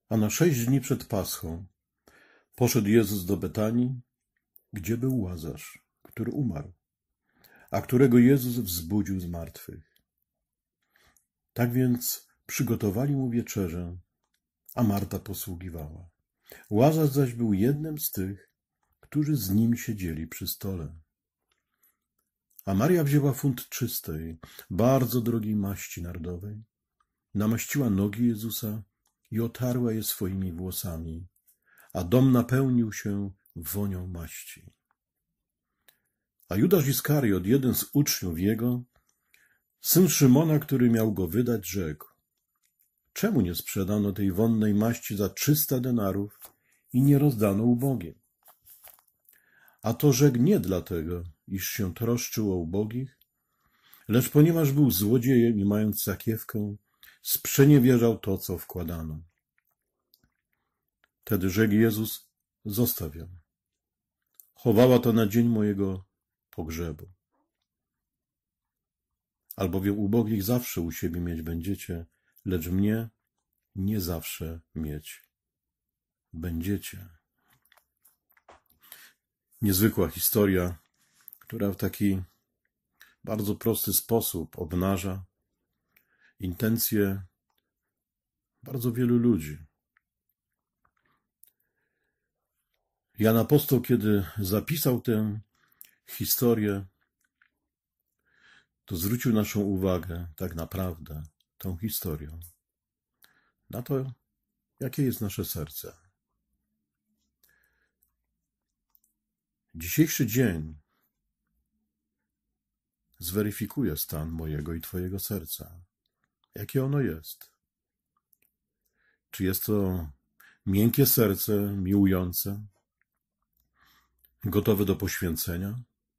A na 6 dni przed Paschą poszedł Jezus do Betanii, gdzie był Łazarz, który umarł, a którego Jezus wzbudził z martwych. Tak więc przygotowali mu wieczerzę, a Marta posługiwała. Łazarz zaś był jednym z tych, którzy z nim siedzieli przy stole. A Maria wzięła funt czystej, bardzo drogiej maści nardowej, namaściła nogi Jezusa i otarła je swoimi włosami, a dom napełnił się wonią maści. A Judasz Iskariot, jeden z uczniów jego, syn Szymona, który miał go wydać, rzekł: czemu nie sprzedano tej wonnej maści za 300 denarów i nie rozdano ubogim? A to rzekł nie dlatego, iż się troszczył o ubogich, lecz ponieważ był złodziejem i mając sakiewkę, sprzeniewierzał to, co wkładano. Wtedy rzekł Jezus: zostaw ją. Chowała to na dzień mojego pogrzebu. Albowiem ubogich zawsze u siebie mieć będziecie, lecz mnie nie zawsze mieć będziecie. Niezwykła historia, która w taki bardzo prosty sposób obnaża intencje bardzo wielu ludzi. Jan Apostoł, kiedy zapisał tę historię, to zwrócił naszą uwagę tak naprawdę tą historią na to, jakie jest nasze serce. Dzisiejszy dzień zweryfikuje stan mojego i Twojego serca. Jakie ono jest? Czy jest to miękkie serce, miłujące, gotowe do poświęcenia,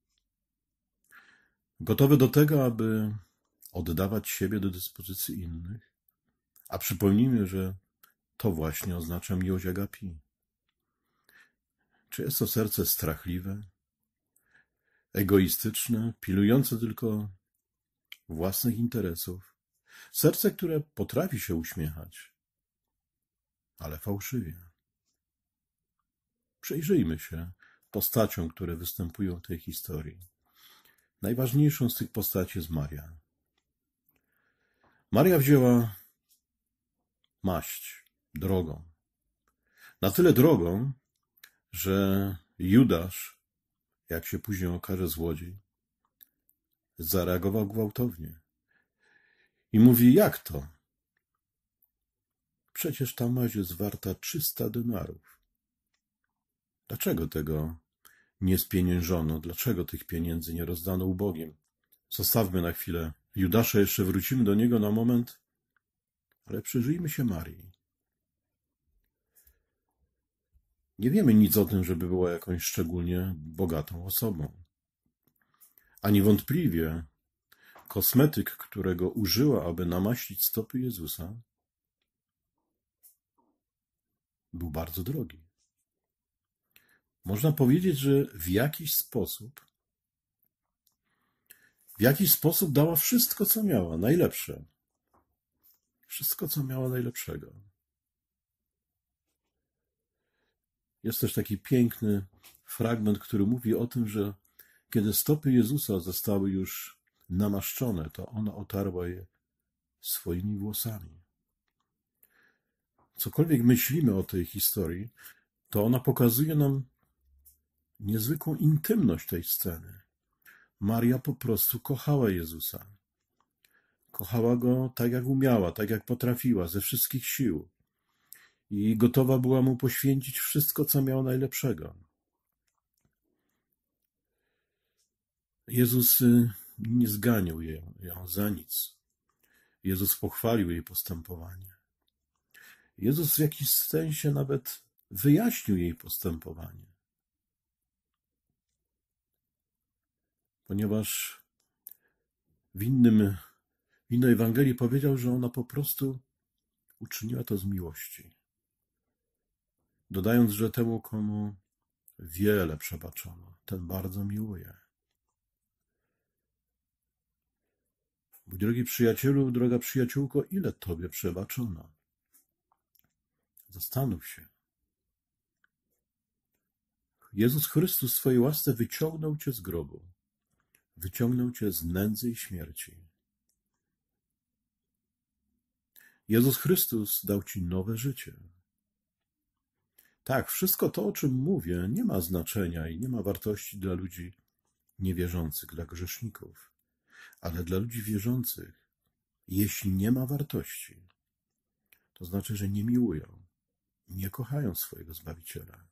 gotowe do tego, aby oddawać siebie do dyspozycji innych? A przypomnijmy, że to właśnie oznacza miłość agapi. Czy jest to serce strachliwe, egoistyczne, pilujące tylko własnych interesów? Serce, które potrafi się uśmiechać, ale fałszywie. Przyjrzyjmy się postaciom, które występują w tej historii. Najważniejszą z tych postaci jest Maria. Maria wzięła maść drogą. Na tyle drogą, że Judasz, jak się później okaże złodziej, zareagował gwałtownie. I mówi: jak to? Przecież ta maść jest warta 300 denarów. Dlaczego tego nie spieniężono? Dlaczego tych pieniędzy nie rozdano ubogim? Zostawmy na chwilę Judasza, jeszcze wrócimy do niego na moment, ale przyjrzyjmy się Marii. Nie wiemy nic o tym, żeby była jakąś szczególnie bogatą osobą. A niewątpliwie kosmetyk, którego użyła, aby namaścić stopy Jezusa, był bardzo drogi. Można powiedzieć, że w jakiś sposób dała wszystko, co miała, najlepsze. Wszystko, co miała najlepszego. Jest też taki piękny fragment, który mówi o tym, że kiedy stopy Jezusa zostały już namaszczone, to ona otarła je swoimi włosami. Cokolwiek myślimy o tej historii, to ona pokazuje nam niezwykłą intymność tej sceny. Maria po prostu kochała Jezusa. Kochała Go tak, jak umiała, tak, jak potrafiła, ze wszystkich sił. I gotowa była Mu poświęcić wszystko, co miała najlepszego. Jezus nie zganił ją za nic. Jezus pochwalił jej postępowanie. Jezus w jakiś sensie nawet wyjaśnił jej postępowanie. Ponieważ w innej Ewangelii powiedział, że ona po prostu uczyniła to z miłości. Dodając, że temu, komu wiele przebaczono, ten bardzo miłuje. Mój drogi przyjacielu, droga przyjaciółko, ile Tobie przebaczono? Zastanów się. Jezus Chrystus w swojej łasce wyciągnął cię z grobu. Wyciągnął cię z nędzy i śmierci. Jezus Chrystus dał ci nowe życie. Tak, wszystko to, o czym mówię, nie ma znaczenia i nie ma wartości dla ludzi niewierzących, dla grzeszników. Ale dla ludzi wierzących, jeśli nie ma wartości, to znaczy, że nie miłują, nie kochają swojego Zbawiciela.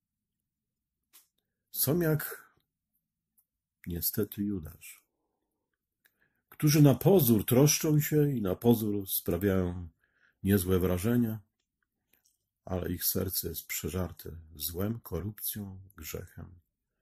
Są jak niestety Judasz, którzy na pozór troszczą się i na pozór sprawiają niezłe wrażenia, ale ich serce jest przeżarte złem, korupcją, grzechem.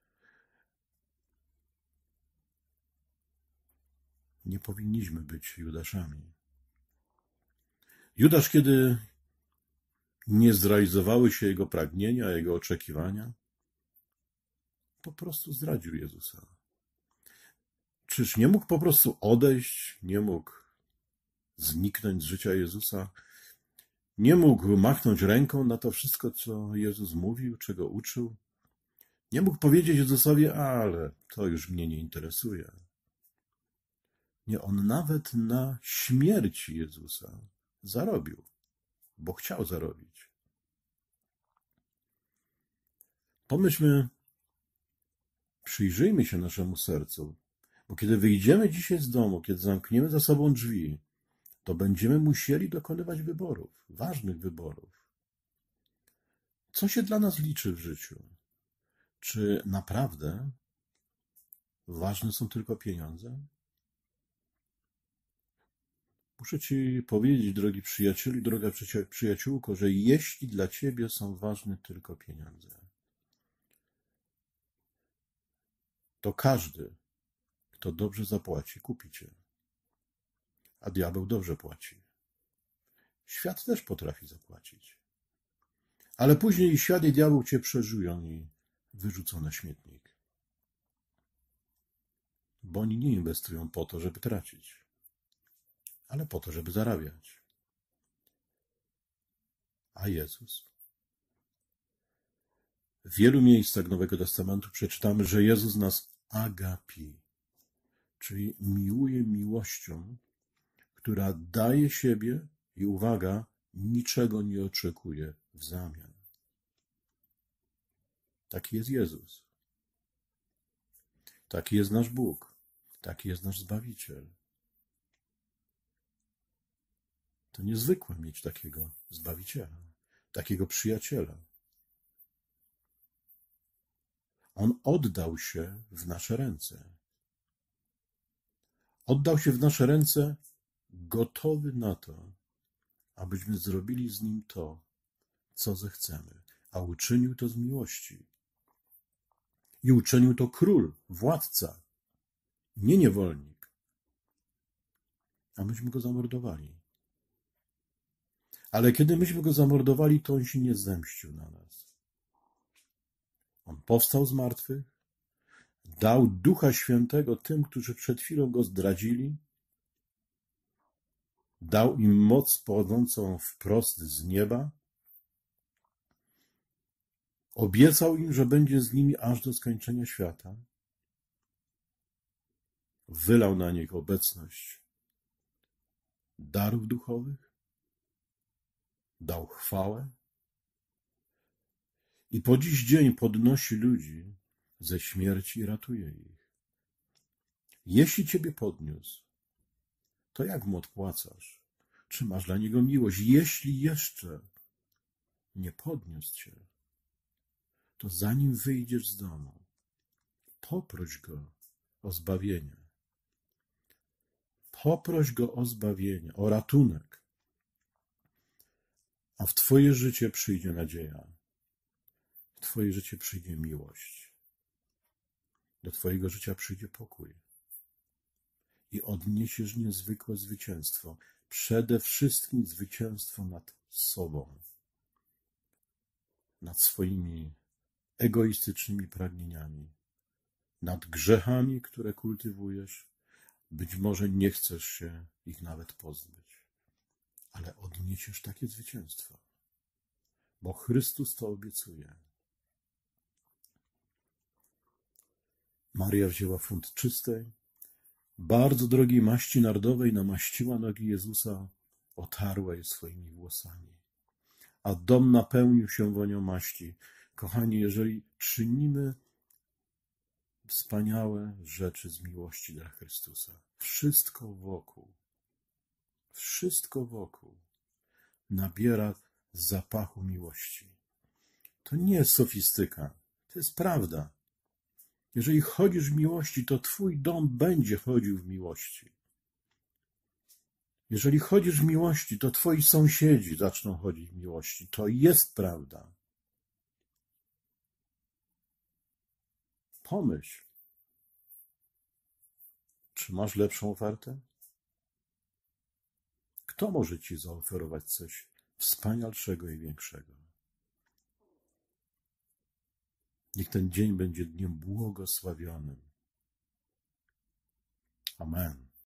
Nie powinniśmy być Judaszami. Judasz, kiedy nie zrealizowały się jego pragnienia, jego oczekiwania, po prostu zdradził Jezusa. Czyż nie mógł po prostu odejść, nie mógł zniknąć z życia Jezusa, nie mógł machnąć ręką na to wszystko, co Jezus mówił, czego uczył? Nie mógł powiedzieć Jezusowi, ale to już mnie nie interesuje. Nie, on nawet na śmierci Jezusa zarobił, bo chciał zarobić. Pomyślmy, przyjrzyjmy się naszemu sercu, bo kiedy wyjdziemy dzisiaj z domu, kiedy zamkniemy za sobą drzwi, to będziemy musieli dokonywać wyborów, ważnych wyborów. Co się dla nas liczy w życiu? Czy naprawdę ważne są tylko pieniądze? Muszę ci powiedzieć, drogi przyjacielu, droga przyjaciółko, że jeśli dla ciebie są ważne tylko pieniądze, to każdy, kto dobrze zapłaci, kupi cię. A diabeł dobrze płaci. Świat też potrafi zapłacić. Ale później i świat, i diabeł cię przeżują i wyrzucą na śmietnik. Bo oni nie inwestują po to, żeby tracić, ale po to, żeby zarabiać. A Jezus? W wielu miejscach Nowego Testamentu przeczytamy, że Jezus nas agapi, czyli miłuje miłością, która daje siebie i, uwaga, niczego nie oczekuje w zamian. Taki jest Jezus. Taki jest nasz Bóg. Taki jest nasz Zbawiciel. To niezwykłe mieć takiego Zbawiciela, takiego przyjaciela. On oddał się w nasze ręce. Oddał się w nasze ręce, gotowy na to, abyśmy zrobili z Nim to, co zechcemy. A uczynił to z miłości. I uczynił to król, władca, nie niewolnik. A myśmy go zamordowali. Ale kiedy myśmy go zamordowali, to on się nie zemścił na nas. On powstał z martwych, dał Ducha Świętego tym, którzy przed chwilą go zdradzili, dał im moc pochodzącą wprost z nieba, obiecał im, że będzie z nimi aż do skończenia świata, wylał na nich obecność darów duchowych, dał chwałę i po dziś dzień podnosi ludzi ze śmierci i ratuje ich. Jeśli ciebie podniósł, to jak mu odpłacasz? Czy masz dla niego miłość? Jeśli jeszcze nie podniósł cię, to zanim wyjdziesz z domu, poproś go o zbawienie. Poproś go o zbawienie, o ratunek. A w twoje życie przyjdzie nadzieja. W twoje życie przyjdzie miłość. Do twojego życia przyjdzie pokój. I odniesiesz niezwykłe zwycięstwo. Przede wszystkim zwycięstwo nad sobą. Nad swoimi egoistycznymi pragnieniami. Nad grzechami, które kultywujesz. Być może nie chcesz się ich nawet pozbyć. Ale odniesiesz takie zwycięstwo. bo Chrystus to obiecuje. Maria wzięła funt czystej, bardzo drogiej maści nardowej, namaściła nogi Jezusa, otarła je swoimi włosami, a dom napełnił się wonią maści. Kochani, jeżeli czynimy wspaniałe rzeczy z miłości dla Chrystusa, wszystko wokół nabiera zapachu miłości. To nie jest sofistyka, to jest prawda. Jeżeli chodzisz w miłości, to twój dom będzie chodził w miłości. Jeżeli chodzisz w miłości, to twoi sąsiedzi zaczną chodzić w miłości. To jest prawda. Pomyśl, czy masz lepszą ofertę? Kto może ci zaoferować coś wspanialszego i większego? Niech ten dzień będzie dniem błogosławionym. Amen.